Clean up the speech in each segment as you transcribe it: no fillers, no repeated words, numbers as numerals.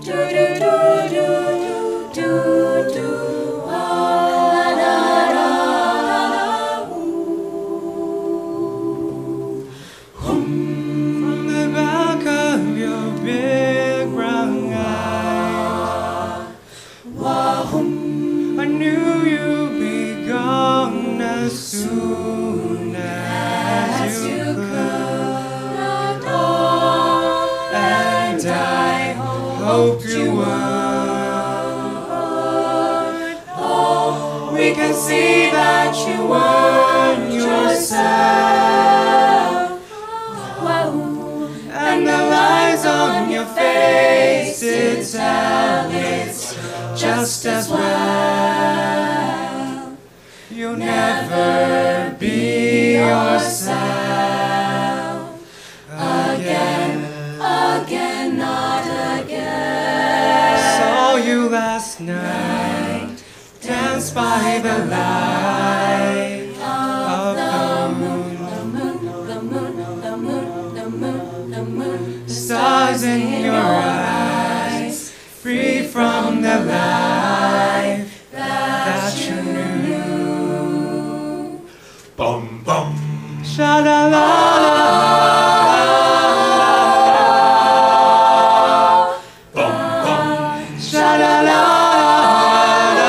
From the back of your big brown eyes, I knew you'd be gone as soon as you could, and I hoped you would. Oh, we can see that you weren't yourself, and the lines on your face, it's how it's just as well. You'll never be yourself again, not again. Saw you last night, dance by the light of the moon. The stars in your eyes, free from the life that you knew. Bum bum, sha la la la. Bum bum, sha la la la.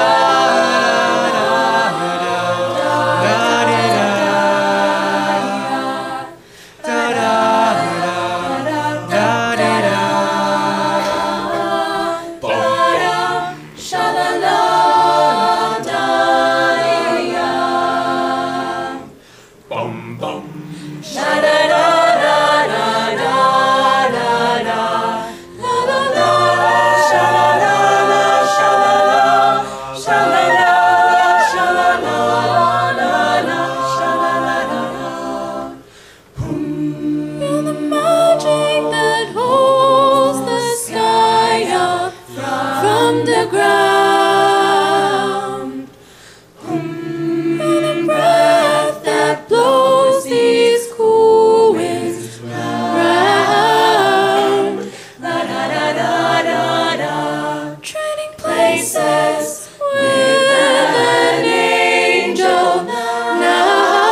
Bum bum, sha da da da da da da da, la la la, sha la la la, sha la la, sha la la, sha la la la la, sha la la la la. Feel the magic that holds the sky up from the ground. Feel the breath that blows these cool winds round. La da da da da da. Trading places with an angel now.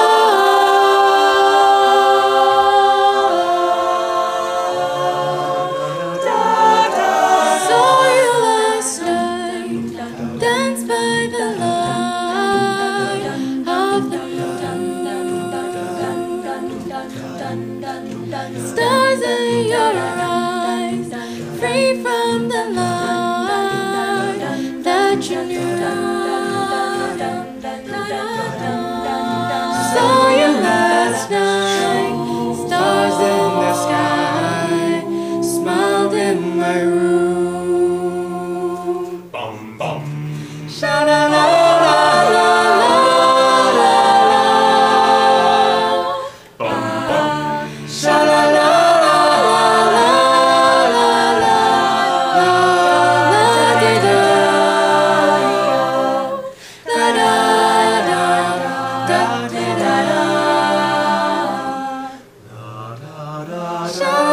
Saw you last night, dance by the light of the moon. Stars in your eyes, free from the light that you knew. Saw you last night, stars in the sky, smiled in my room. Bum bum, Sha la la la la la la. bum bum, Sha la la la la la la la la di da da da da da di da da. Sha